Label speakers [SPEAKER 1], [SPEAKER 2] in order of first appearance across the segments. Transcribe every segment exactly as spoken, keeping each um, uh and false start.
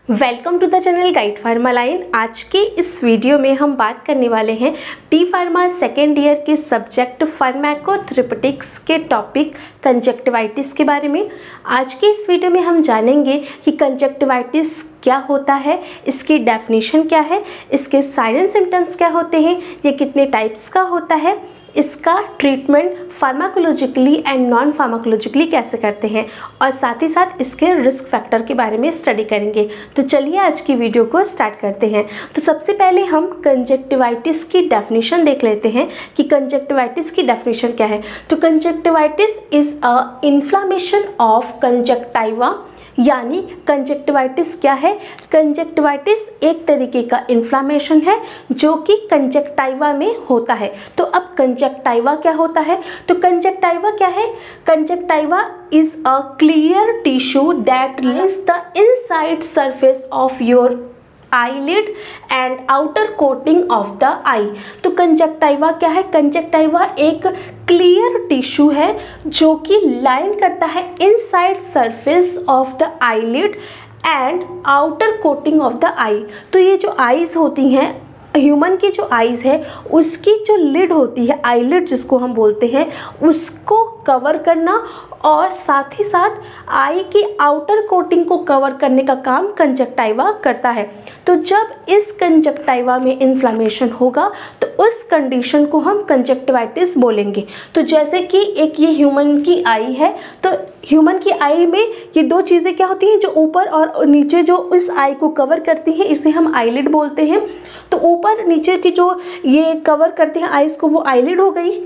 [SPEAKER 1] Welcome to the channel Guide Pharma Line. आज के इस वीडियो में हम बात करने वाले हैं डी फार्मा सेकेंड ईयर के सब्जेक्ट फार्माकोथेरेपेटिक्स के टॉपिक कंजक्टिवाइटिस के बारे में। आज के इस वीडियो में हम जानेंगे कि कंजक्टिवाइटिस क्या होता है, इसकी डेफिनेशन क्या है, इसके साइन एंड सिम्टम्स क्या होते हैं, ये कितने टाइप्स का होता है, इसका treatment pharmacologically and non pharmacologically कैसे करते हैं, और साथ ही साथ इसके रिस्क फैक्टर के बारे में स्टडी करेंगे। तो चलिए आज की वीडियो को स्टार्ट करते हैं। तो सबसे पहले हम कंजक्टिवाइटिस की डेफिनेशन देख लेते हैं कि कंजक्टिवाइटिस की डेफिनेशन क्या है। तो conjunctivitis is a inflammation of conjunctiva, यानी कंजक्टिवाइटिस क्या है? कंजक्टिवाइटिस एक तरीके का इन्फ्लामेशन है जो कि कंजक्टाइवा में होता है। तो अब कंजक्टाइवा क्या होता है? तो कंजक्टाइवा क्या है? Conjunctiva is a clear tissue that lies the inside surface of your eyelid and outer coating of the eye। तो कंजक्टाइवा क्या है? कंजक्टाइवा एक क्लियर टिश्यू है जो कि लाइन करता है inside surface of the eyelid and outer coating of the eye. तो ये जो आईज होती हैं, ह्यूमन की जो आईज है उसकी जो लिड होती है, आईलिड जिसको हम बोलते हैं, उसको कवर करना और साथ ही साथ आई की आउटर कोटिंग को कवर करने का काम कंजक्टाइवा करता है। तो जब इस कंजक्टाइवा में इन्फ्लामेशन होगा तो उस कंडीशन को हम कंजक्टिवाइटिस बोलेंगे। तो जैसे कि एक ये ह्यूमन की आई है, तो ह्यूमन की आई में ये दो चीज़ें क्या होती हैं, जो ऊपर और नीचे जो इस आई को कवर करती हैं, इसे हम आईलिड बोलते हैं। तो ऊपर नीचे की जो ये कवर करती हैं आईज को, वो आईलिड हो गई।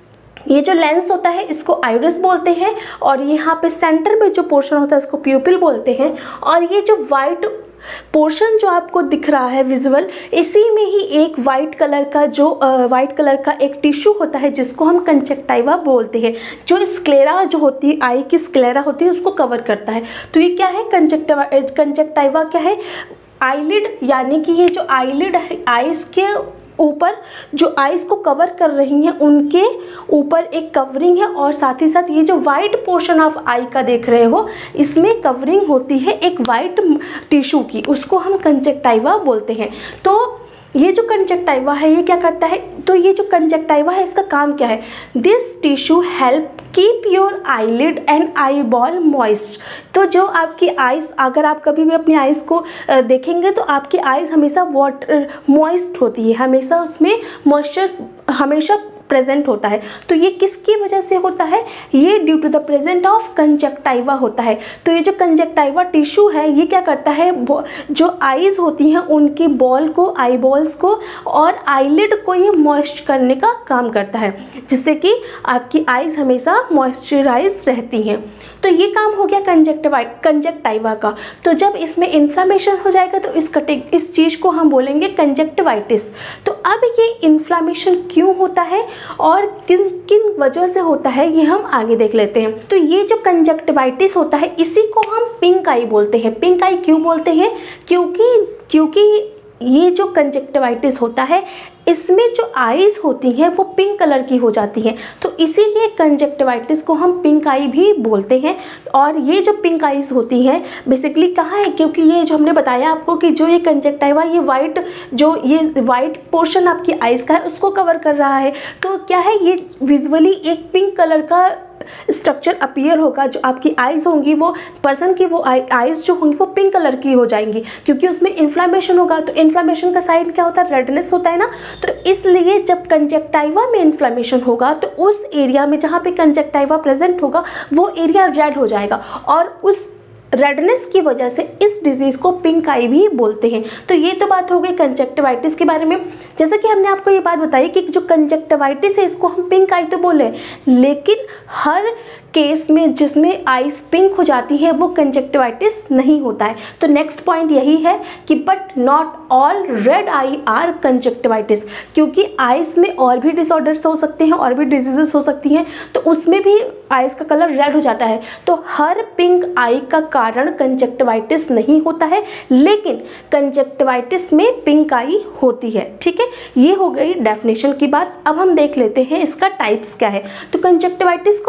[SPEAKER 1] ये जो लेंस होता है इसको आइरिस बोलते हैं, और यहाँ पे सेंटर में जो पोर्शन होता है इसको प्यूपिल बोलते हैं। और ये जो वाइट पोर्शन जो आपको दिख रहा है विजुअल, इसी में ही एक वाइट कलर का जो वाइट कलर का एक टिश्यू होता है जिसको हम कंजक्टाइवा बोलते हैं, जो स्क्लेरा जो होती है, आई की स्क्लेरा होती है, उसको कवर करता है। तो ये क्या है? कंजक्टिवा कंजक्टाइवा क्या है? आईलिड, यानी कि ये जो आईलिड है, आईज के ऊपर जो आईज को कवर कर रही हैं उनके ऊपर एक कवरिंग है, और साथ ही साथ ये जो वाइट पोर्शन ऑफ आई का देख रहे हो, इसमें कवरिंग होती है एक वाइट टिश्यू की, उसको हम कंजक्टाइवा बोलते हैं। तो ये जो कंजक्टाइवा है ये क्या करता है? तो ये जो कंजक्टाइवा है इसका काम क्या है? This tissue help keep your eyelid and eyeball moist. तो जो आपकी आइज़, अगर आप कभी भी अपनी आइज़ को देखेंगे तो आपकी आइज़ हमेशा वाटर मॉइस्ट होती है, हमेशा उसमें मॉइस्चर हमेशा प्रेजेंट होता है। तो ये किसकी वजह से होता है? ये due to the present of conjunctiva होता है। तो ये जो कंजक्टाइवा टिश्यू है ये क्या करता है? जो आईज होती हैं उनके बॉल को, आई बॉल्स को और आईलिड को ये मॉइस्ट करने का काम करता है, जिससे कि आपकी आईज हमेशा मॉइस्चराइज रहती हैं। तो ये काम हो गया कंजक्टिवा कंजक्टाइवा का। तो जब इसमें इन्फ्लामेशन हो जाएगा तो इस कटे इस चीज़ को हम बोलेंगे कंजक्टिवाइटिस। तो अब ये इन्फ्लामेशन क्यों होता है और किन किन वजह से होता है ये हम आगे देख लेते हैं। तो ये जो कंजक्टिवाइटिस होता है इसी को हम पिंक आई बोलते हैं। पिंक आई क्यों बोलते हैं? क्योंकि क्योंकि ये जो कंजक्टिवाइटिस होता है इसमें जो आईज होती हैं वो पिंक कलर की हो जाती हैं, तो इसीलिए कंजक्टिवाइटिस को हम पिंक आई भी बोलते हैं। और ये जो पिंक आईज होती हैं बेसिकली कहाँ है? क्योंकि ये जो हमने बताया आपको कि जो ये कंजक्टाइवा, ये वाइट जो ये वाइट पोर्शन आपकी आईज का है उसको कवर कर रहा है। तो क्या है? ये विजुअली एक पिंक कलर का स्ट्रक्चर अपीयर होगा। जो आपकी आईज होंगी, वो पर्सन की वो आईज जो होंगी वो पिंक कलर की हो जाएंगी, क्योंकि उसमें इन्फ्लामेशन होगा। तो इन्फ्लामेशन का साइन क्या होता है? रेडनेस होता है ना। तो इसलिए जब कंजक्टाइवा में इन्फ्लामेशन होगा तो उस एरिया में जहाँ पे कंजक्टाइवा प्रेजेंट होगा वो एरिया रेड हो जाएगा, और उस रेडनेस की वजह से इस डिजीज़ को पिंक आई भी बोलते हैं। तो ये तो बात हो गई कंजक्टिवाइटिस के बारे में। जैसे कि हमने आपको ये बात बताई कि जो कंजक्टिवाइटिस है इसको हम पिंक आई तो बोले, लेकिन हर केस में जिसमें आईज पिंक हो जाती है वो कंजक्टिवाइटिस नहीं होता है। तो नेक्स्ट पॉइंट यही है कि but not all red eye are conjunctivitis, क्योंकि आईज में और भी डिसऑर्डर्स हो सकते हैं, और भी डिजीजेस हो सकती हैं, तो उसमें भी आईज का कलर रेड हो जाता है। तो हर पिंक आई का कारण कंजक्टिवाइटिस नहीं होता है, लेकिन कंजक्टिवाइटिस में पिंक आई होती है। ठीक है, ये हो गई डेफिनेशन की बात। अब हम देख लेते हैं इसका टाइप्स क्या है। तो कंजक्टिवाइटिस को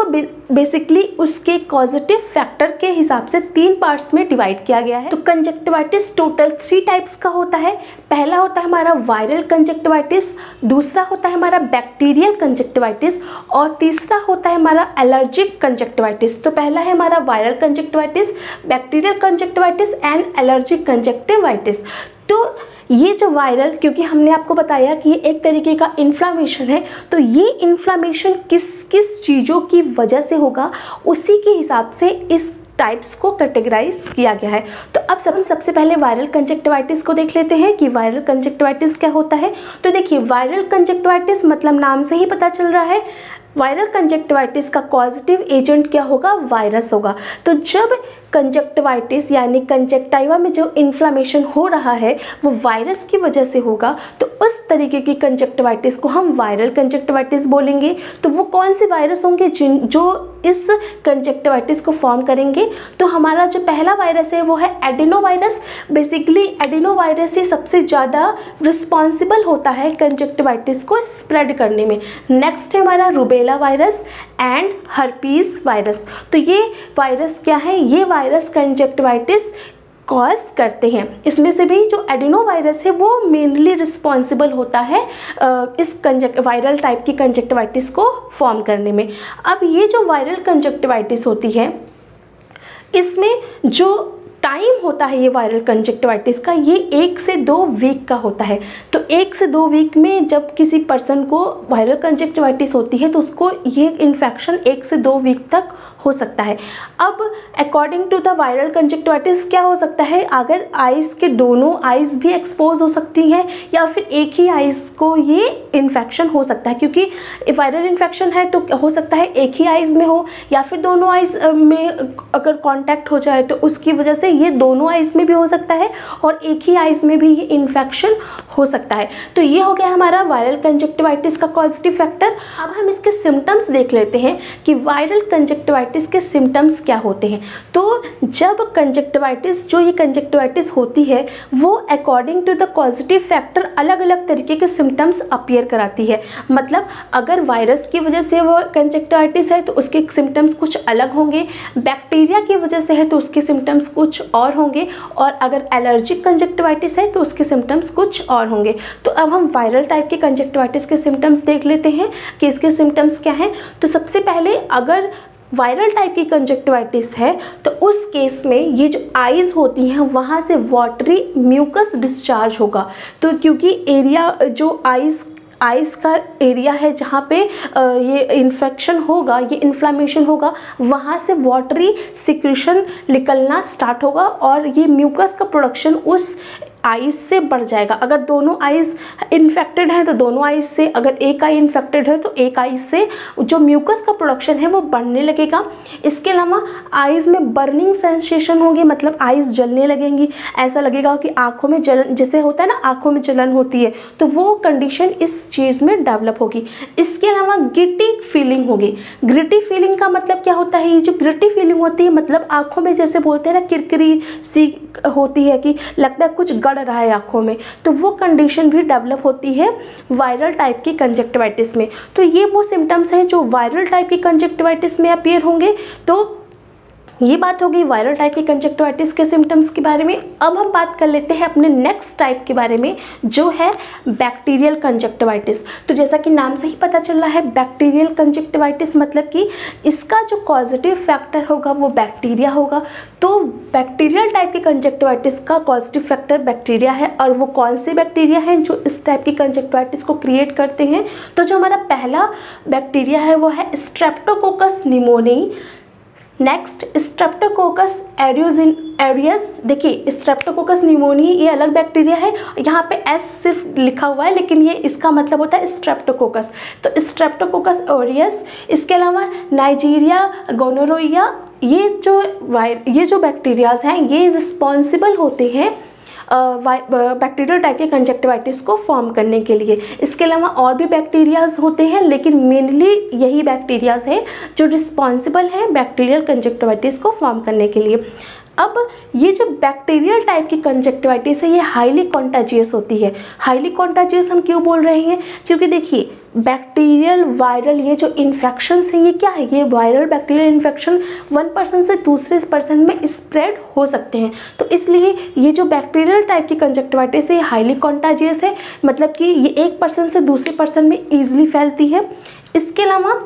[SPEAKER 1] बेसिकली उसके कॉजेटिव फैक्टर के हिसाब से तीन पार्ट्स में डिवाइड किया गया है। तो कंजक्टिवाइटिस टोटल थ्री टाइप्स का होता है। पहला होता है हमारा वायरल कंजक्टिवाइटिस, दूसरा होता है हमारा बैक्टीरियल कंजक्टिवाइटिस और तीसरा होता है हमारा एलर्जिक कंजक्टिवाइटिस। तो पहला है हमारा viral conjunctivitis, bacterial conjunctivitis and allergic conjunctivitis. तो ये जो वायरल, क्योंकि हमने आपको बताया कि ये एक तरीके का इन्फ्लामेशन है, तो ये इन्फ्लामेशन किस किस चीज़ों की वजह से होगा उसी के हिसाब से इस टाइप्स को कैटेगराइज किया गया है। तो अब सब सबसे पहले वायरल कंजक्टिवाइटिस को देख लेते हैं कि वायरल कंजक्टिवाइटिस क्या होता है। तो देखिए, वायरल कंजक्टिवाइटिस मतलब नाम से ही पता चल रहा है, वायरल कंजक्टिवाइटिस का पॉजिटिव एजेंट क्या होगा, वायरस होगा। तो जब कंजक्टिवाइटिस यानी कंजक्टाइवा में जो इन्फ्लामेशन हो रहा है वो वायरस की वजह से होगा, तो उस तरीके की कंजक्टिवाइटिस को हम वायरल कंजक्टिवाइटिस बोलेंगे। तो वो कौन से वायरस होंगे जिन जो इस कंजक्टिवाइटिस को फॉर्म करेंगे? तो हमारा जो पहला वायरस है वो है adenovirus. Basically adenovirus ही सबसे ज़्यादा रिस्पॉन्सिबल होता है कंजक्टिवाइटिस को स्प्रेड करने में। नेक्स्ट है हमारा rubella virus and herpes virus. तो ये वायरस क्या है? ये वायरस कंजक्टिवाइटिस कॉज करते हैं। इसमें से भी जो एडिनो वायरस है वो मेनली रिस्पॉन्सिबल होता है इस कंजक्ट वायरल टाइप की कंजक्टिवाइटिस को फॉर्म करने में। अब ये जो वायरल कंजक्टिवाइटिस होती है, इसमें जो टाइम होता है ये वायरल कंजक्टिवाइटिस का, ये एक से दो वीक का होता है। तो एक से दो वीक में जब किसी पर्सन को वायरल कंजक्टिवाइटिस होती है तो उसको ये इन्फेक्शन एक से दो वीक तक हो सकता है। अब according to the viral conjunctivitis क्या हो सकता है, अगर आइज़ के दोनों आइज़ भी एक्सपोज हो सकती हैं या फिर एक ही आइज़ को ये इन्फेक्शन हो सकता है, क्योंकि वायरल इन्फेक्शन है तो हो सकता है एक ही आइज़ में हो या फिर दोनों आइज़ में अगर कॉन्टैक्ट हो जाए तो उसकी वजह से ये दोनों आइज़ में भी हो सकता है और एक ही आइज़ में भी ये इन्फेक्शन हो सकता है। तो ये हो गया हमारा वायरल कंजक्टिवाइटिस का पॉजिटिव फैक्टर। अब हम इसके सिम्टम्स देख लेते हैं कि वायरल कंजक्टिवाइटिस के सिम्टम्स क्या होते हैं। तो जब कंजक्टिवाइटिस जो ये कंजक्टिवाइटिस होती है वो according to the positive factor अलग अलग तरीके के सिम्टम्स अपीयर कराती है। मतलब अगर वायरस की वजह से वो कंजक्टिवाइटिस है तो उसके सिम्टम्स कुछ अलग होंगे, बैक्टीरिया की वजह से है तो उसके सिम्टम्स कुछ और होंगे, और अगर एलर्जिक कंजक्टिवाइटिस है तो उसके सिम्टम्स कुछ और होंगे। तो अब हम वायरल टाइप के कंजक्टिवाइटिस के सिम्टम्स देख लेते हैं कि इसके सिम्टम्स क्या हैं। तो सबसे पहले अगर वायरल टाइप की कंजक्टिवाइटिस है तो उस केस में ये जो आइज़ होती हैं वहाँ से वाटरी म्यूकस डिस्चार्ज होगा। तो क्योंकि एरिया जो आइज़ आइज़ का एरिया है जहाँ पे ये इन्फेक्शन होगा, ये इन्फ्लामेशन होगा, वहाँ से वाटरी सिक्रीशन निकलना स्टार्ट होगा और ये म्यूकस का प्रोडक्शन उस आइज़ से बढ़ जाएगा। अगर दोनों आइज़ इन्फेक्टेड हैं तो दोनों आइज़ से, अगर एक आई इन्फेक्टेड है तो एक आइज़ से जो म्यूकस का प्रोडक्शन है वो बढ़ने लगेगा। इसके अलावा आइज़ में बर्निंग सेंसेशन होगी, मतलब आइज़ जलने लगेंगी, ऐसा लगेगा कि आँखों में जलन, जैसे होता है ना आँखों में जलन होती है, तो वो कंडीशन इस चीज़ में डेवलप होगी। इसके अलावा ग्रिटी फीलिंग होगी। ग्रिटी फीलिंग का मतलब क्या होता है? ये जो ग्रिटी फीलिंग होती है मतलब आँखों में जैसे बोलते हैं ना किरकिरी सी होती है कि लगता है कुछ गड़ रहा है आँखों में, तो वो कंडीशन भी डेवलप होती है वायरल टाइप की कंजक्टिवाइटिस में। तो ये वो सिम्टम्स हैं जो वायरल टाइप की कंजक्टिवाइटिस में अपीयर होंगे। तो ये बात हो गई वायरल टाइप की कंजक्टिवाइटिस के सिम्टम्स के बारे में। अब हम बात कर लेते हैं अपने नेक्स्ट टाइप के बारे में जो है बैक्टीरियल कंजक्टिवाइटिस। तो जैसा कि नाम से ही पता चल रहा है बैक्टीरियल कंजक्टिवाइटिस मतलब कि इसका जो पॉजिटिव फैक्टर होगा वो बैक्टीरिया होगा। तो बैक्टीरियल टाइप की कंजक्टिवाइटिस का पॉजिटिव फैक्टर बैक्टीरिया है, और वो कौन से बैक्टीरिया हैं जो इस टाइप की कंजक्टिवाइटिस को क्रिएट करते हैं? तो जो हमारा पहला बैक्टीरिया है वो है streptococcus pneumoniae. Next streptococcus aerogenes aureus. देखिए स्ट्रेप्टोकोकस निमोनियाई ये अलग बैक्टीरिया है, यहाँ पे एस सिर्फ लिखा हुआ है लेकिन ये इसका मतलब होता है स्ट्रेप्टोकोकस। तो स्ट्रेप्टोकोकस एरियस। इसके अलावा नाइजीरिया गोनोरोइया, ये जो वायर ये जो बैक्टीरियाज हैं ये रिस्पॉन्सिबल होते हैं बैक्टीरियल टाइप के कंजक्टिवाइटिस को फॉर्म करने के लिए। इसके अलावा और भी बैक्टीरियाज होते हैं लेकिन मेनली यही बैक्टीरियाज हैं जो रिस्पॉन्सिबल हैं बैक्टीरियल कंजक्टिवाइटिस को फॉर्म करने के लिए। अब ये जो बैक्टीरियल टाइप की कंजक्टिवाइटिस है ये हाईली कॉन्टाजियस होती है। हाईली कॉन्टाजियस हम क्यों बोल रहे हैं? क्योंकि देखिए बैक्टीरियल वायरल ये जो इन्फेक्शन है ये क्या है, ये viral bacterial infection one person से दूसरे पर्सन में स्प्रेड हो सकते हैं। तो इसलिए ये जो बैक्टीरियल टाइप की कंजक्टिवाइटिस है ये हाईली कॉन्टाजियस है, मतलब कि ये एक पर्सन से दूसरे पर्सन में ईजिली फैलती है। इसके अलावा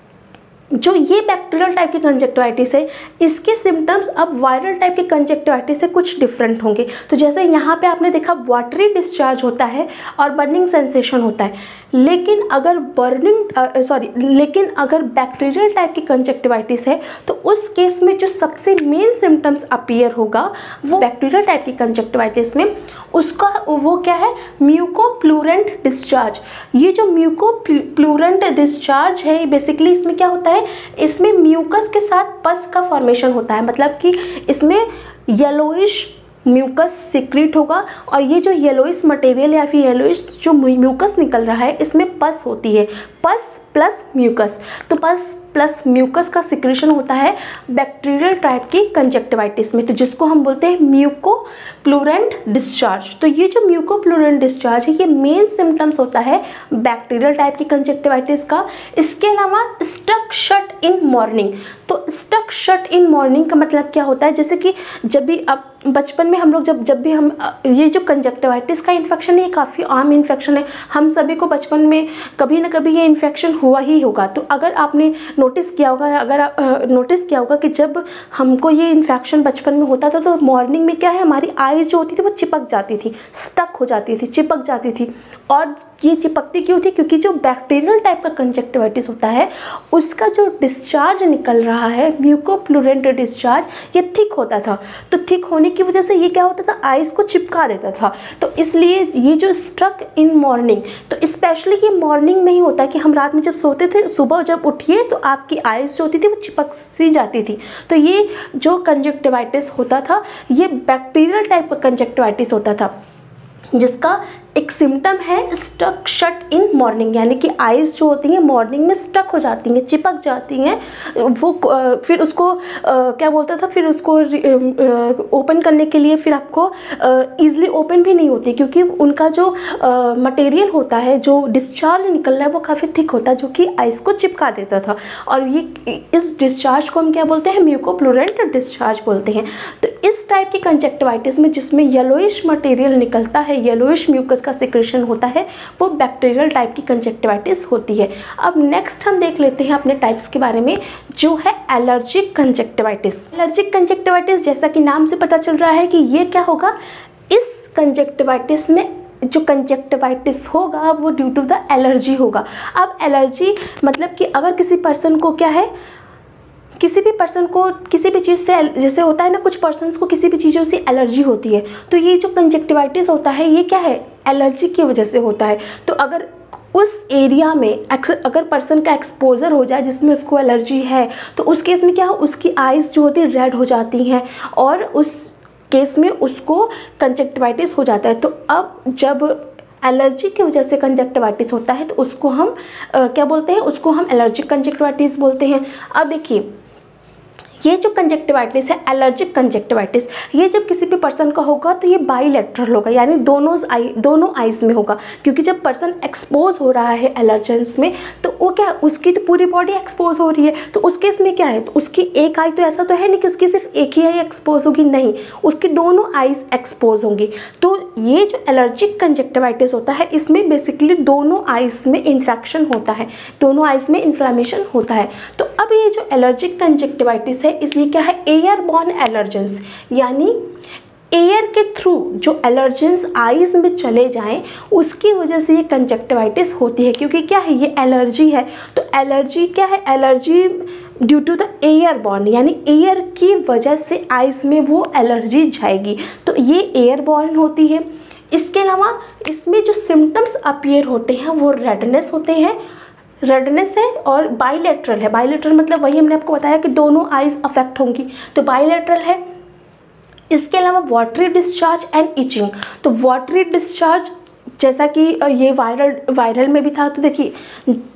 [SPEAKER 1] जो ये बैक्टीरियल टाइप की कंजक्टिवाइटिस है इसके सिम्टम्स अब वायरल टाइप की कंजक्टिवाइटिस से कुछ डिफरेंट होंगे। तो जैसे यहाँ पे आपने देखा वाटरी डिस्चार्ज होता है और बर्निंग सेंसेशन होता है, लेकिन अगर बर्निंग सॉरी लेकिन अगर बैक्टीरियल टाइप की कंजक्टिवाइटिस है तो उस केस में जो सबसे मेन सिम्टम्स अपीयर होगा वो बैक्टीरियल टाइप की कंजक्टिवाइटिस में उसका वो क्या है, म्यूकोप्लूरेंट डिस्चार्ज। ये जो म्यूकोप्लूरेंट डिस्चार्ज है बेसिकली इसमें क्या होता है, इसमें म्यूकस के साथ पस का फॉर्मेशन होता है, मतलब कि इसमें येलोइश म्यूकस सिक्रीट होगा और ये जो येलोइश मटेरियल या फिर येलोइश जो म्यूकस निकल रहा है इसमें पस होती है, पस प्लस म्यूकस। तो पस प्लस म्यूकस का सिक्रेशन होता है बैक्टीरियल टाइप की कंजक्टिवाइटिस में, तो जिसको हम बोलते हैं म्यूकोप्लूरेंट डिस्चार्ज। तो ये जो म्यूकोप्लूरेंट डिस्चार्ज है ये मेन सिम्टम्स होता है बैक्टीरियल टाइप की कंजक्टिवाइटिस का। इसके अलावा स्टक शट इन मॉर्निंग, तो स्टक शट इन मॉर्निंग का मतलब क्या होता है, जैसे कि जब भी अब बचपन में हम लोग जब जब भी हम ये जो कंजक्टिवाइटिस का इन्फेक्शन है ये काफ़ी आम इन्फेक्शन है, हम सभी को बचपन में कभी ना कभी ये इन्फेक्शन हुआ ही होगा। तो अगर आपने नोटिस किया होगा अगर नोटिस किया होगा कि जब हमको ये इन्फेक्शन बचपन में होता था तो मॉर्निंग में क्या है हमारी आईज जो होती थी वो चिपक जाती थी, स्टक हो जाती थी, चिपक जाती थी। और ये चिपकती क्यों थी, क्योंकि जो बैक्टीरियल टाइप का कंजक्टिवाइटिस होता है उसका जो डिस्चार्ज निकल रहा है म्यूकोप्लूरेंट डिस्चार्ज ये थिक होता था। तो थिक होने की वजह से ये क्या होता था, आइज़ को चिपका देता था। तो इसलिए ये जो स्ट्रक इन मॉर्निंग, तो स्पेशली ये मॉर्निंग में ही होता है कि हम रात में जब सोते थे सुबह जब उठिए तो आपकी आइज़ जो होती थी वो चिपक सी जाती थी। तो ये जो कंजक्टिवाइटिस होता था ये बैक्टीरियल टाइप का कंजक्टिवाइटिस होता था जिसका एक सिम्टम है स्टक शट इन मॉर्निंग, यानी कि आइज़ जो होती हैं मॉर्निंग में स्टक हो जाती हैं, चिपक जाती हैं। वो फिर उसको क्या बोलता था, फिर उसको ओपन करने के लिए फिर आपको ईज़िली ओपन भी नहीं होती क्योंकि उनका जो मटेरियल होता है जो डिस्चार्ज निकल रहा है वो काफ़ी थिक होता है जो कि आइज़ को चिपका देता था। और ये इस डिस्चार्ज को हम क्या बोलते हैं, म्यूकोप्लूरेंट डिस्चार्ज बोलते हैं। तो इस टाइप की कंजक्टिवाइटिस में जिसमें येलोइश मटेरियल निकलता है, येलोइश म्यूकस का सिक्रेशन होता है, वो बैक्टीरियल टाइप की कंजक्टिवाइटिस होती है। अब नेक्स्ट हम देख लेते हैं अपने टाइप्स के बारे में, जो है एलर्जिक कंजक्टिवाइटिस। एलर्जिक कंजक्टिवाइटिस जैसा कि नाम से पता चल रहा है कि ये क्या होगा, इस कंजक्टिवाइटिस में जो कंजक्टिवाइटिस होगा वो ड्यू टू द एलर्जी होगा। अब एलर्जी मतलब कि अगर किसी पर्सन को क्या है, किसी भी पर्सन को किसी भी चीज़ से, जैसे होता है ना कुछ पर्सन्स को किसी भी चीज़ों से एलर्जी होती है, तो ये जो कंजक्टिवाइटिस होता है ये क्या है, एलर्जी की वजह से होता है। तो अगर उस एरिया में अगर पर्सन का एक्सपोजर हो जाए जिसमें उसको एलर्जी है तो उस केस में क्या हो, उसकी आइज़ जो होती है रेड हो जाती हैं और उस केस में उसको कंजक्टिवाइटिस हो जाता है। तो अब जब एलर्जी की वजह से कंजक्टिवाइटिस होता है तो उसको हम आ, क्या बोलते हैं, उसको हम एलर्जिक कंजक्टिवाइटिस बोलते हैं। अब देखिए ये जो कंजक्टिवाइटिस है एलर्जिक कंजक्टिवाइटिस, ये जब किसी भी पर्सन का होगा तो ये बाईलेटरल होगा, यानी दोनों आई दोनों आइज़ में होगा। क्योंकि जब पर्सन एक्सपोज हो रहा है एलर्जेंस में तो वो क्या, उसकी तो पूरी बॉडी एक्सपोज हो रही है, तो उस केस में क्या है, तो उसकी एक आई तो ऐसा तो है नहीं कि उसकी सिर्फ एक ही आई एक्सपोज होगी, नहीं, उसकी दोनों आइज़ एक्सपोज होंगी। तो ये जो एलर्जिक कंजक्टिवाइटिस होता है इसमें बेसिकली दोनों आइज़ में इन्फेक्शन होता है, दोनों आइज़ में इन्फ्लेमेशन होता है। तो अब ये जो एलर्जिक कंजक्टिवाइटिस है इसलिए क्या है, एयरबॉर्न एलर्जेंस, यानी एयर के थ्रू जो एलर्जेंस आइज़ में चले जाएं उसकी वजह से ये कंजक्टिवाइटिस होती है। क्योंकि क्या है, ये एलर्जी है, तो एलर्जी क्या है, allergy due to the airborne, यानी एयर की वजह से आइज़ में वो एलर्जी जाएगी, तो ये एयरबॉर्न होती है। इसके अलावा इसमें जो सिम्टम्स अपीयर होते हैं वो रेडनेस होते हैं, रेडनेस है और बाईलेटरल है। बाईलेटरल मतलब वही हमने आपको बताया कि दोनों आइज़ अफेक्ट होंगी, तो बाईलेटरल है। इसके अलावा वाटरी डिस्चार्ज एंड इचिंग, तो वाटरी डिस्चार्ज जैसा कि ये वायरल वायरल में भी था, तो देखिए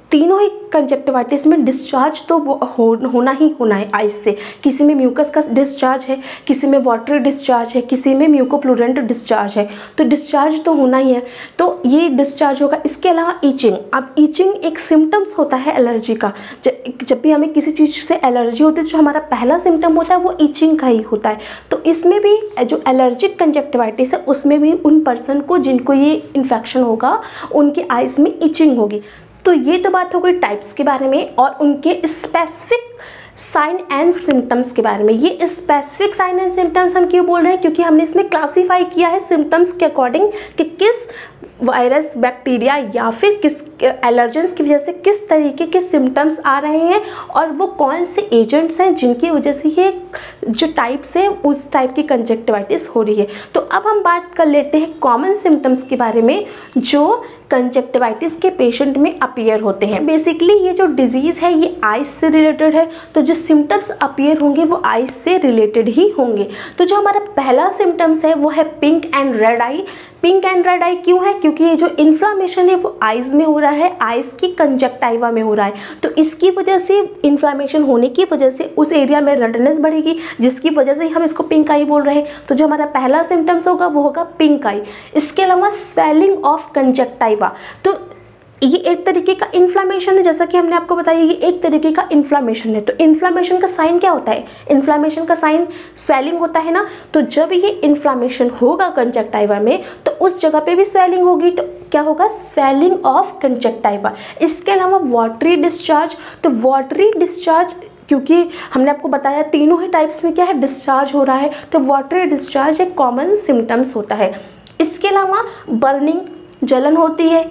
[SPEAKER 1] तीनों ही कंजक्टिवाइटिस में डिस्चार्ज तो वो हो, होना ही होना है आइज से। किसी में म्यूकस का डिस्चार्ज है, किसी में वाटरी डिस्चार्ज है, किसी में म्यूकोप्लूरेंट डिस्चार्ज है, तो डिस्चार्ज तो होना ही है, तो ये डिस्चार्ज होगा। इसके अलावा ईचिंग, अब ईचिंग एक सिम्टम्स होता है एलर्जी का। जब भी हमें किसी चीज़ से एलर्जी होती है जो हमारा पहला सिम्टम होता है वो ईचिंग का ही होता है। तो इसमें भी जो एलर्जिक कंजक्टिवाइटिस है उसमें भी उन पर्सन को जिनको ये इन्फेक्शन होगा उनके आइज में ईचिंग होगी। तो ये तो बात हो गई टाइप्स के बारे में और उनके स्पेसिफिक साइन एंड सिम्टम्स के बारे में। ये स्पेसिफिक साइन एंड सिम्टम्स हम क्यों बोल रहे हैं, क्योंकि हमने इसमें क्लासीफाई किया है सिम्टम्स के अकॉर्डिंग कि किस वायरस, बैक्टीरिया या फिर किस एलर्जेंस की वजह से किस तरीके के सिम्टम्स आ रहे हैं और वो कौन से एजेंट्स हैं जिनकी वजह से ये जो टाइप्स है उस टाइप की कंजक्टिवाइटिस हो रही है। तो अब हम बात कर लेते हैं कॉमन सिम्टम्स के बारे में जो कंजक्टिवाइटिस के पेशेंट में अपीयर होते हैं। बेसिकली ये जो डिजीज़ है ये आइज से रिलेटेड है, तो जो सिम्टम्स अपीयर होंगे वो आइज से रिलेटेड ही होंगे। तो जो हमारा पहला सिम्टम्स है वो है pink and red eye. Pink and red eye क्यों है, क्योंकि ये जो इन्फ्लामेशन है वो आइज में हो रहा है, आइज की कंजक्टाइवा में हो रहा है। तो इसकी वजह से इन्फ्लामेशन होने की वजह से उस एरिया में रेडनेस बढ़ेगी, जिसकी वजह से हम इसको पिंक आई बोल रहे हैं। तो जो हमारा पहला सिम्टम्स होगा वो होगा पिंक आई। इसके अलावा स्वेलिंग ऑफ कंजक्टाइवा, तो ये एक तरीके का इन्फ्लामेशन है, जैसा कि हमने आपको बताया ये एक तरीके का इन्फ्लामेशन है। तो इन्फ्लामेशन का साइन क्या होता है, इन्फ्लामेशन का साइन स्वेलिंग होता है ना। तो जब ये इन्फ्लामेशन होगा कंजक्टाइवा में तो उस जगह पे भी स्वेलिंग होगी, तो क्या होगा, स्वेलिंग ऑफ कंजक्टाइवा। इसके अलावा वाटरी डिस्चार्ज, तो वाटरी डिस्चार्ज क्योंकि हमने आपको बताया तीनों ही टाइप्स में क्या है, डिस्चार्ज हो रहा है, तो वाटरी डिस्चार्ज एक कॉमन सिम्टम्स होता है। इसके अलावा बर्निंग, जलन होती है,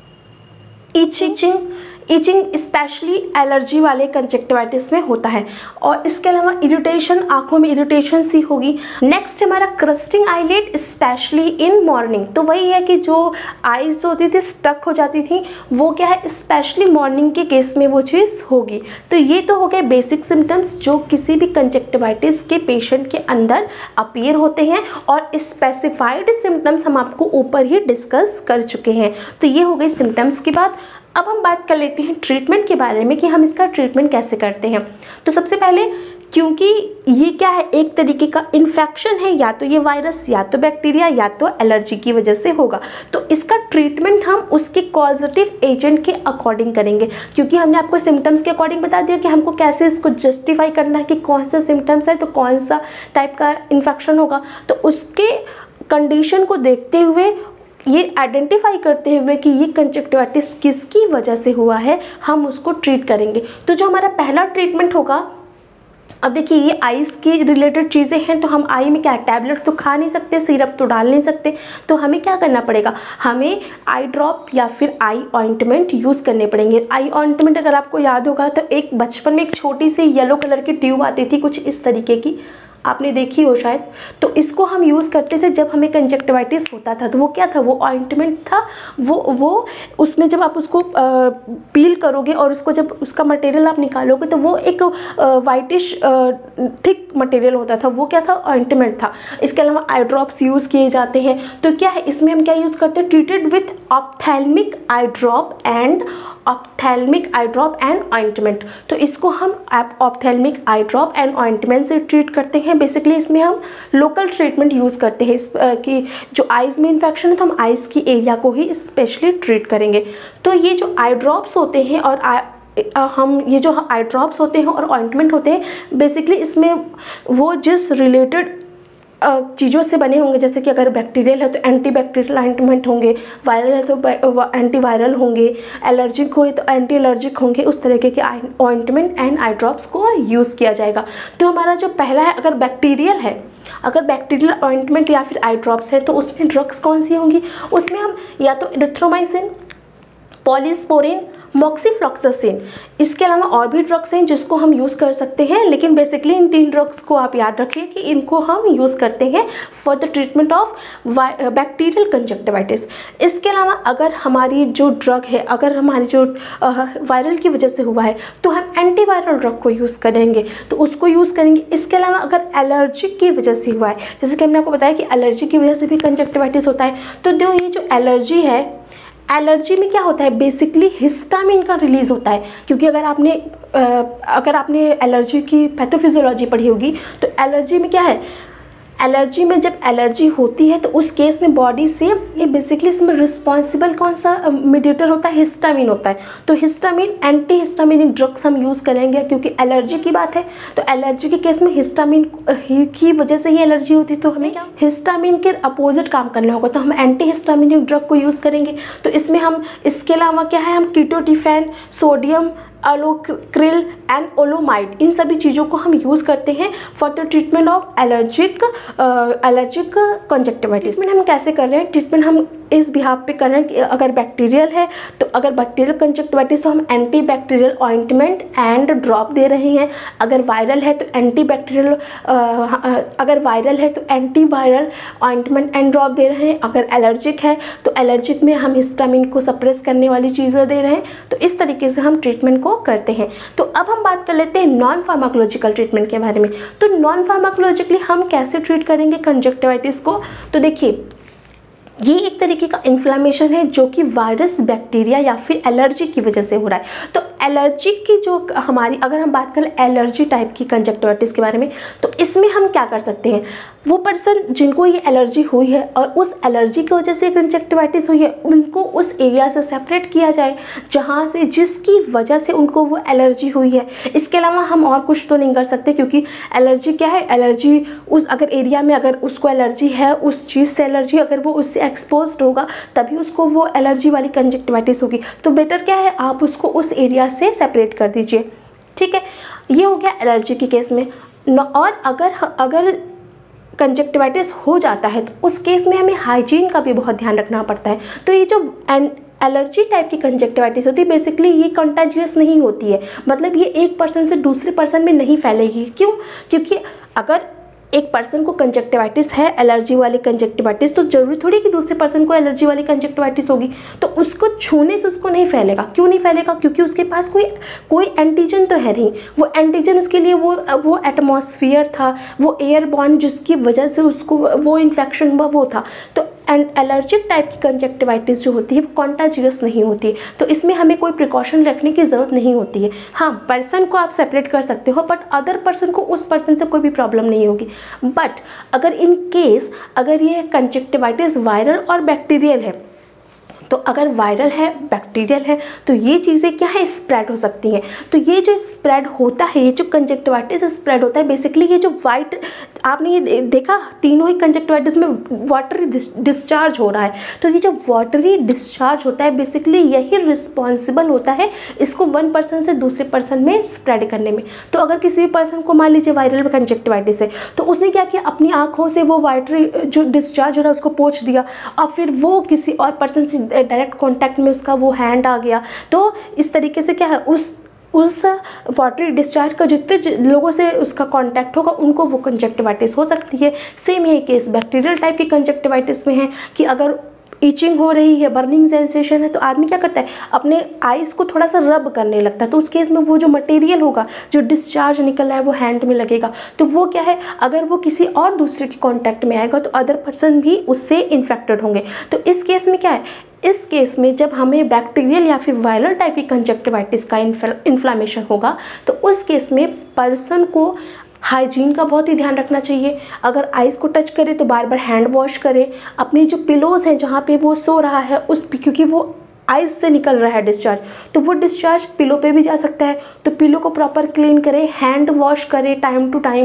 [SPEAKER 1] इचिंग इचिंग स्पेशली एलर्जी वाले कंजक्टिवाइटिस में होता है। और इसके अलावा इरिटेशन, आंखों में इरिटेशन सी होगी। नेक्स्ट हमारा crusting eyelid specially in morning, तो वही है कि जो आईज जो होती थी स्टक हो जाती थी वो क्या है, स्पेशली मॉर्निंग के केस में वो चीज़ होगी। तो ये तो हो गए बेसिक सिम्टम्स जो किसी भी कंजक्टिवाइटिस के पेशेंट के अंदर अपीयर होते हैं, और स्पेसिफाइड सिम्टम्स हम आपको ऊपर ही डिस्कस कर चुके हैं। तो ये हो गई सिम्टम्स की बात। अब हम बात कर लेते हैं ट्रीटमेंट के बारे में कि हम इसका ट्रीटमेंट कैसे करते हैं। तो सबसे पहले, क्योंकि ये क्या है, एक तरीके का इन्फेक्शन है, या तो ये वायरस या तो बैक्टीरिया या तो एलर्जी की वजह से होगा, तो इसका ट्रीटमेंट हम उसके कॉजेटिव एजेंट के अकॉर्डिंग करेंगे। क्योंकि हमने आपको सिम्टम्स के अकॉर्डिंग बता दिया कि हमको कैसे इसको जस्टिफाई करना है कि कौन सा सिम्टम्स है तो कौन सा टाइप का इन्फेक्शन होगा, तो उसके कंडीशन को देखते हुए, ये आइडेंटिफाई करते हुए कि ये कंजक्टिवाइटिस किसकी वजह से हुआ है, हम उसको ट्रीट करेंगे। तो जो हमारा पहला ट्रीटमेंट होगा, अब देखिए ये आइज़ की रिलेटेड चीज़ें हैं, तो हम आई में क्या, टैबलेट तो खा नहीं सकते, सिरप तो डाल नहीं सकते, तो हमें क्या करना पड़ेगा, हमें आई ड्रॉप या फिर आई ऑइंटमेंट यूज़ करने पड़ेंगे। आई ऑइंटमेंट अगर आपको याद होगा तो एक बचपन में एक छोटी सी येलो कलर की ट्यूब आती थी कुछ इस तरीके की, आपने देखी हो शायद, तो इसको हम यूज़ करते थे जब हमें कंजक्टिवाइटिस होता था। तो वो क्या था, वो ऑइंटमेंट था, वो वो उसमें जब आप उसको आ, पील करोगे और उसको जब उसका मटेरियल आप निकालोगे तो वो एक वाइटिश थिक मटेरियल होता था, वो क्या था, ऑइंटमेंट था। इसके अलावा आई ड्रॉप्स यूज़ किए जाते हैं। तो क्या है, इसमें हम क्या यूज़ करते हैं, treated with ophthalmic eye drop and ophthalmic eye drop and ointment. तो इसको हम ophthalmic eye drop and ointment से ट्रीट करते हैं। बेसिकली इसमें हम लोकल ट्रीटमेंट यूज़ करते हैं, इस आ, कि जो आइज़ में इन्फेक्शन है तो हम आइज़ की एरिया को ही स्पेशली ट्रीट करेंगे। तो ये जो आई ड्रॉप्स होते हैं और आ, आ, हम ये जो आई ड्रॉप्स होते हैं और ऑइंटमेंट होते हैं, बेसिकली इसमें वो जिस रिलेटेड चीज़ों से बने होंगे, जैसे कि अगर बैक्टीरियल है तो एंटी बैक्टीरियल ऑइंटमेंट होंगे, वायरल है तो एंटी वायरल होंगे, एलर्जिक हो तो एंटी एलर्जिक होंगे, उस तरीके के ऑइंटमेंट एंड आई ड्रॉप्स को यूज़ किया जाएगा। तो हमारा जो पहला है, अगर बैक्टीरियल है, अगर बैक्टीरियल ऑइंटमेंट या फिर आई ड्रॉप्स है तो उसमें ड्रग्स कौन सी होंगी, उसमें हम या तो इरिथ्रोमाइसिन, पॉलीस्पोरिन, मॉक्सीफ्लॉक्सासिन, इसके अलावा और भी ड्रग्स हैं जिसको हम यूज़ कर सकते हैं, लेकिन बेसिकली इन तीन ड्रग्स को आप याद रखिए कि इनको हम यूज़ करते हैं for the treatment of bacterial conjunctivitis. इसके अलावा अगर हमारी जो ड्रग है, अगर हमारी जो वायरल की वजह से हुआ है तो हम एंटीवायरल ड्रग को यूज़ करेंगे, तो उसको यूज़ करेंगे। इसके अलावा अगर एलर्जी की वजह से हुआ है, जैसे कि हमने आपको बताया कि एलर्जी की वजह से भी कंजक्टिवाइटिस होता है, तो जो ये जो एलर्जी है, एलर्जी में क्या होता है, बेसिकली हिस्टामिन का रिलीज होता है, क्योंकि अगर आपने अगर आपने एलर्जी की पैथोफिजियोलॉजी पढ़ी होगी तो एलर्जी में क्या है, एलर्जी में जब एलर्जी होती है तो उस केस में बॉडी से ये बेसिकली इसमें रिस्पॉन्सिबल कौन सा मीडिएटर होता है, हिस्टामिन होता है। तो हिस्टामिन एंटी हिस्टामिनिक ड्रग्स हम यूज़ करेंगे, क्योंकि एलर्जी की बात है तो एलर्जी के केस में हिस्टामिन की वजह से ही एलर्जी होती है, तो हमें क्या हिस्टामिन के अपोजिट काम करना होगा, तो हम एंटी हिस्टामिनिक ड्रग को यूज़ करेंगे। तो इसमें हम इसके अलावा क्या है, हम ketotifen, sodium Alocril and Alomide, इन सभी चीज़ों को हम यूज़ करते हैं for the treatment of allergic allergic conjunctivitis. Treatment हम कैसे कर रहे हैं, ट्रीटमेंट हम इस बिहाफ पे कर रहे हैं कि अगर बैक्टीरियल है तो अगर बैक्टीरियल कंजक्टिवाइटिस तो हम anti bacterial ointment and drop दे रहे हैं, अगर वायरल है तो एंटी बैक्टीरियल अगर वायरल है तो anti viral ointment and drop दे रहे हैं, अगर एलर्जिक है तो एलर्जिक में हम हिस्टामिन को सप्रेस करने वाली चीज़ें दे रहे हैं। तो इस तरीके से हम ट्रीटमेंट को करते हैं। तो अब हम बात कर लेते हैं नॉन फार्माकोलॉजिकल ट्रीटमेंट के बारे में। तो नॉन फार्माकोलॉजिकली हम कैसे ट्रीट करेंगे कंजक्टिवाइटिस को, तो देखिए ये एक तरीके का इन्फ्लामेशन है जो कि वायरस, बैक्टीरिया या फिर एलर्जी की वजह से हो रहा है। तो एलर्जी की जो हमारी, अगर हम बात करें एलर्जी टाइप की कंजक्टिवाइटिस के बारे में, तो इसमें हम क्या कर सकते हैं, वो पर्सन जिनको ये एलर्जी हुई है और उस एलर्जी की वजह से कंजक्टिवाइटिस हुई है, उनको उस एरिया से सेपरेट किया जाए जहाँ से जिसकी वजह से उनको वो एलर्जी हुई है। इसके अलावा हम और कुछ तो नहीं कर सकते, क्योंकि एलर्जी क्या है, एलर्जी उस अगर एरिया में अगर उसको एलर्जी है, उस चीज़ से एलर्जी, अगर वो उससे एक्सपोज्ड होगा तभी उसको वो एलर्जी वाली कंजक्टिवाइटिस होगी। तो बेटर क्या है, आप उसको उस एरिया से सेपरेट कर दीजिए। ठीक है, ये हो गया एलर्जी के केस में। और अगर अगर कंजक्टिवाइटिस हो जाता है तो उस केस में हमें हाइजीन का भी बहुत ध्यान रखना पड़ता है। तो ये जो एलर्जी टाइप की कंजक्टिवाइटिस होती है, बेसिकली ये कंटाजियस नहीं होती है, मतलब ये एक पर्सन से दूसरे पर्सन में नहीं फैलेगी। क्यों? क्योंकि अगर एक पर्सन को कंजक्टिवाइटिस है, एलर्जी वाली कंजक्टिवाइटिस, तो जरूरी थोड़ी कि दूसरे पर्सन को एलर्जी वाली कंजक्टिवाइटिस होगी, तो उसको छूने से उसको नहीं फैलेगा। क्यों नहीं फैलेगा? क्योंकि उसके पास कोई कोई एंटीजन तो है नहीं। वो एंटीजन उसके लिए वो वो एटमॉस्फेयर था, वो एयरबॉर्न जिसकी वजह से उसको वो इन्फेक्शन हुआ वो था। तो एंड एलर्जिक टाइप की कंजक्टिवाइटिस जो होती है वो कॉन्टाजियस नहीं होती है, तो इसमें हमें कोई प्रिकॉशन रखने की ज़रूरत नहीं होती है। हाँ, पर्सन को आप सेपरेट कर सकते हो, बट अदर पर्सन को उस पर्सन से कोई भी प्रॉब्लम नहीं होगी। बट अगर इन केस अगर ये कंजक्टिवाइटिस वायरल और बैक्टीरियल है, तो अगर वायरल है, बैक्टीरियल है, तो ये चीज़ें क्या है, स्प्रेड हो सकती हैं। तो ये जो स्प्रेड होता है, ये जो कंजक्टिवाइटिस स्प्रेड होता है, बेसिकली ये जो वाइट आपने ये देखा, तीनों ही कंजक्टिवाइटिस में वाटरी डिस्चार्ज हो रहा है। तो ये जो वाटरी डिस्चार्ज होता है, बेसिकली यही रिस्पॉन्सिबल होता है इसको वन पर्सन से दूसरे पर्सन में स्प्रेड करने में। तो अगर किसी भी पर्सन को मान लीजिए वायरल कंजक्टिवाइटिस है, तो उसने क्या किया, अपनी आँखों से वो वाटरी जो डिस्चार्ज हो रहा है उसको पोंछ दिया, और फिर वो किसी और पर्सन से डायरेक्ट कांटेक्ट में उसका वो हैंड आ गया। तो इस तरीके से क्या है, उस उस वाटरी डिस्चार्ज का जितने लोगों से उसका कांटेक्ट होगा उनको वो कंजक्टिवाइटिस हो सकती है। सेम ये केस बैक्टीरियल टाइप की कंजक्टिवाइटिस में है कि अगर ईचिंग हो रही है, बर्निंग सेंसेशन है, तो आदमी क्या करता है, अपने आइज़ को थोड़ा सा रब करने लगता है। तो उस केस में वो जो मटेरियल होगा, जो डिस्चार्ज निकल रहा है, वो हैंड में लगेगा। तो वो क्या है, अगर वो किसी और दूसरे के कांटेक्ट में आएगा तो अदर पर्सन भी उससे इन्फेक्टेड होंगे। तो इस केस में क्या है, इस केस में जब हमें बैक्टीरियल या फिर वायरल टाइप की कंजक्टिवाइटिस का इन्फ्लामेशन होगा, तो उस केस में पर्सन को हाइजीन का बहुत ही ध्यान रखना चाहिए। अगर आइज़ को टच करे तो बार बार हैंड वॉश करें। अपनी जो पिलोज़ हैं जहाँ पे वो सो रहा है उस, क्योंकि वो आइज़ से निकल रहा है डिस्चार्ज, तो वो डिस्चार्ज पिलो पे भी जा सकता है, तो पिलो को प्रॉपर क्लीन करें, हैंड वॉश करें टाइम टू टाइम।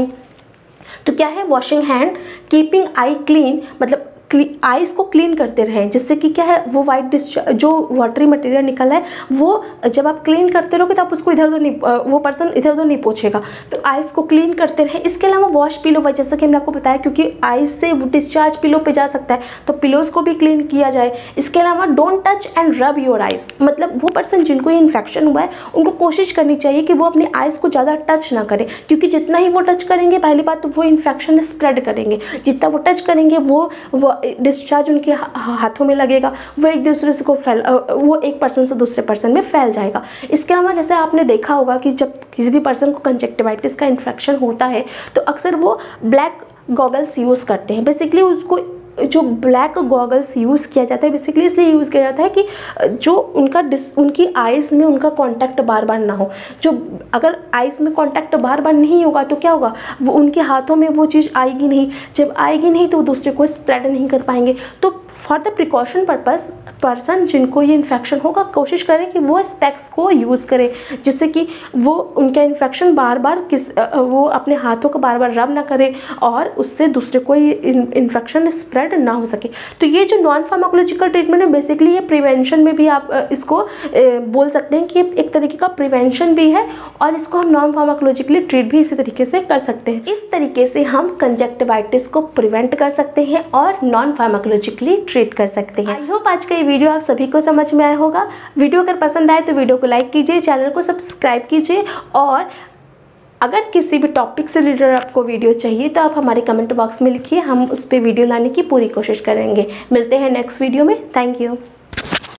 [SPEAKER 1] तो क्या है, washing hand, keeping eye clean, मतलब आइज़ को क्लीन करते रहें, जिससे कि क्या है, वो वाइट डिस्चार्ज जो वाटरी मटेरियल निकल है वो जब आप क्लीन करते रहोगे तो आप उसको इधर उधर नहीं, वो पर्सन इधर उधर नहीं पोछेगा। तो आइज़ को क्लीन करते रहें। इसके अलावा वॉश पिलो, जैसा कि हमने आपको बताया, क्योंकि आइज़ से डिस्चार्ज पिलो पे जा सकता है, तो पिलोज़ को भी क्लीन किया जाए। इसके अलावा don't touch and rub your eyes, मतलब वो पर्सन जिनको ये इन्फेक्शन हुआ है उनको कोशिश करनी चाहिए कि वो अपने आइज़ को ज़्यादा टच ना करें, क्योंकि जितना ही वो टच करेंगे, पहली बात तो वो इन्फेक्शन स्प्रेड करेंगे। जितना वो टच करेंगे वो वो डिस्चार्ज उनके हाथों में लगेगा, वो एक दूसरे से को फैल वो एक पर्सन से दूसरे पर्सन में फैल जाएगा। इसके अलावा जैसे आपने देखा होगा कि जब किसी भी पर्सन को कंजक्टिवाइटिस का इन्फेक्शन होता है तो अक्सर वो ब्लैक गॉगल्स यूज़ करते हैं। बेसिकली उसको जो ब्लैक गॉगल्स यूज़ किया जाता है बेसिकली इसलिए यूज़ किया जाता है कि जो उनका डिस उनकी आइज़ में उनका कांटेक्ट बार बार ना हो। जो अगर आइज़ में कांटेक्ट बार बार नहीं होगा तो क्या होगा, वो उनके हाथों में वो चीज़ आएगी नहीं, जब आएगी नहीं तो वो दूसरे को स्प्रेड नहीं कर पाएंगे। तो for the precaution purpose person जिनको ये इन्फेक्शन होगा कोशिश करें कि वो स्पेक्स को यूज़ करें, जिससे कि वो उनका इन्फेक्शन बार बार किस वो अपने हाथों को बार बार रब ना करें और उससे दूसरे को ये इन्फेक्शन स्प्रेड ना हो सके। तो ये जो नॉन फार्माकोलॉजिकल ट्रीटमेंट है बेसिकली ये प्रिवेंशन में भी आप इसको बोल सकते हैं कि एक तरीके का प्रिवेंशन भी है और इसको हम नॉन फार्माकोलॉजिकली ट्रीट भी इसी तरीके से कर सकते हैं। इस तरीके से हम कंजक्टिवाइटिस को प्रिवेंट कर सकते हैं और नॉन फार्माकोलॉजिकली ट्रीट कर सकते हैं। आई होप आज का ये वीडियो आप सभी को समझ में आया होगा। वीडियो अगर पसंद आए तो वीडियो को लाइक कीजिए, चैनल को सब्सक्राइब कीजिए और अगर किसी भी टॉपिक से रिलेटेड आपको वीडियो चाहिए तो आप हमारे कमेंट बॉक्स में लिखिए, हम उस पर वीडियो लाने की पूरी कोशिश करेंगे। मिलते हैं नेक्स्ट वीडियो में। Thank you.